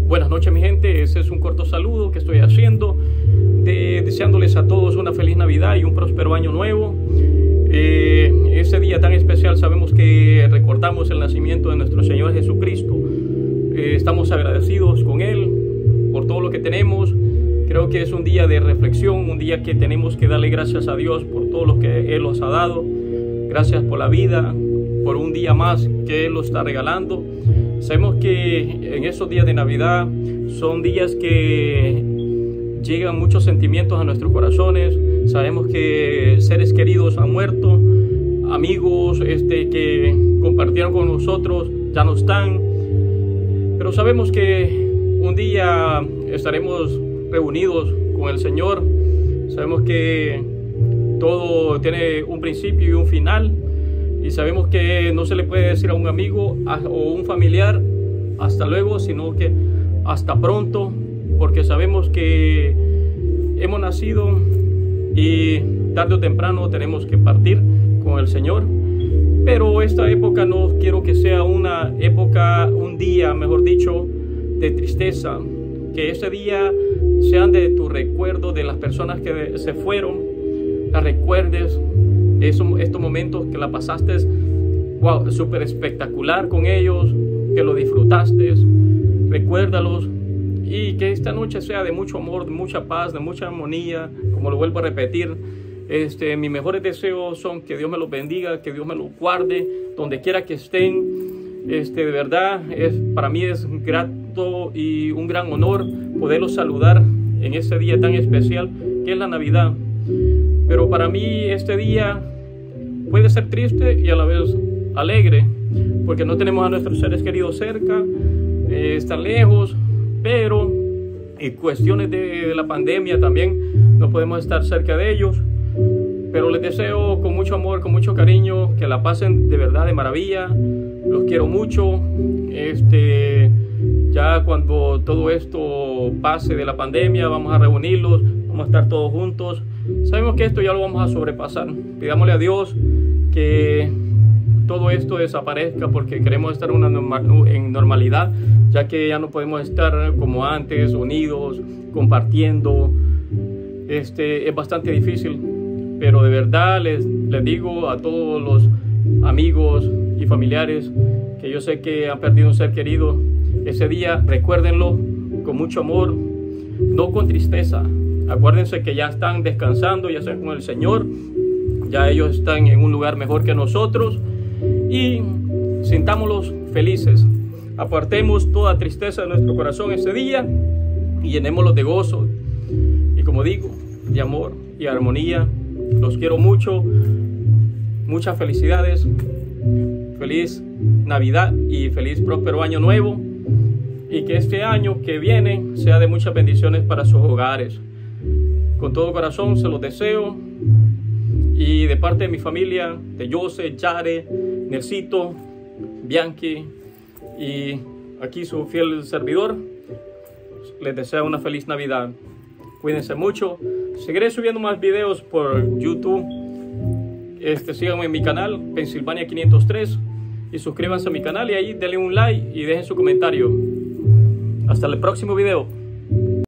Buenas noches, mi gente. Ese es un corto saludo que estoy haciendo, deseándoles a todos una feliz Navidad y un próspero año nuevo. Ese día tan especial, sabemos que recordamos el nacimiento de nuestro Señor Jesucristo. Estamos agradecidos con Él por todo lo que tenemos. Creo que es un día de reflexión, un día que tenemos que darle gracias a Dios por todo lo que Él nos ha dado. Gracias por la vida, por un día más que Él nos está regalando. Sabemos que en esos días de Navidad son días que llegan muchos sentimientos a nuestros corazones. Sabemos que seres queridos han muerto, amigos que compartieron con nosotros ya no están. Pero sabemos que un día estaremos reunidos con el Señor. Sabemos que todo tiene un principio y un final. Y sabemos que no se le puede decir a un amigo o un familiar hasta luego, sino que hasta pronto, porque sabemos que hemos nacido y tarde o temprano tenemos que partir con el Señor. Pero esta época no quiero que sea una época, un día, mejor dicho, de tristeza. Que este día sean de tu recuerdo de las personas que se fueron, las recuerdes. Estos momentos que la pasaste, wow, súper espectacular con ellos, que lo disfrutaste, recuérdalos, y que esta noche sea de mucho amor, de mucha paz, de mucha armonía. Como lo vuelvo a repetir, mis mejores deseos son que Dios me los bendiga, que Dios me los guarde, donde quiera que estén. De verdad, para mí es grato y un gran honor poderlos saludar en este día tan especial que es la Navidad. Pero para mí este día puede ser triste y a la vez alegre, porque no tenemos a nuestros seres queridos cerca, están lejos, pero en cuestiones de la pandemia también no podemos estar cerca de ellos. Pero les deseo con mucho amor, con mucho cariño, que la pasen de verdad de maravilla. Los quiero mucho. Ya cuando todo esto pase de la pandemia, vamos a reunirlos, vamos a estar todos juntos. Sabemos que esto ya lo vamos a sobrepasar. Pidámosle a Dios que todo esto desaparezca, porque queremos estar en normalidad, ya que ya no podemos estar como antes, unidos, compartiendo. Es bastante difícil, pero de verdad les digo a todos los amigos y familiares que yo sé que han perdido un ser querido, ese día recuérdenlo con mucho amor, no con tristeza. Acuérdense que ya están descansando, ya están con el Señor, ya ellos están en un lugar mejor que nosotros, y sintámoslos felices. Apartemos toda tristeza de nuestro corazón ese día y llenémoslos de gozo y, como digo, de amor y armonía. Los quiero mucho, muchas felicidades, feliz Navidad y feliz próspero año nuevo, y que este año que viene sea de muchas bendiciones para sus hogares. Con todo corazón se los deseo, y de parte de mi familia, de Jose, Yare, Nercito, Bianchi y aquí su fiel servidor, les deseo una feliz Navidad. Cuídense mucho. Seguiré subiendo más videos por YouTube. Síganme en mi canal, Pensilvania 503, y suscríbanse a mi canal, y ahí denle un like y dejen su comentario. Hasta el próximo video.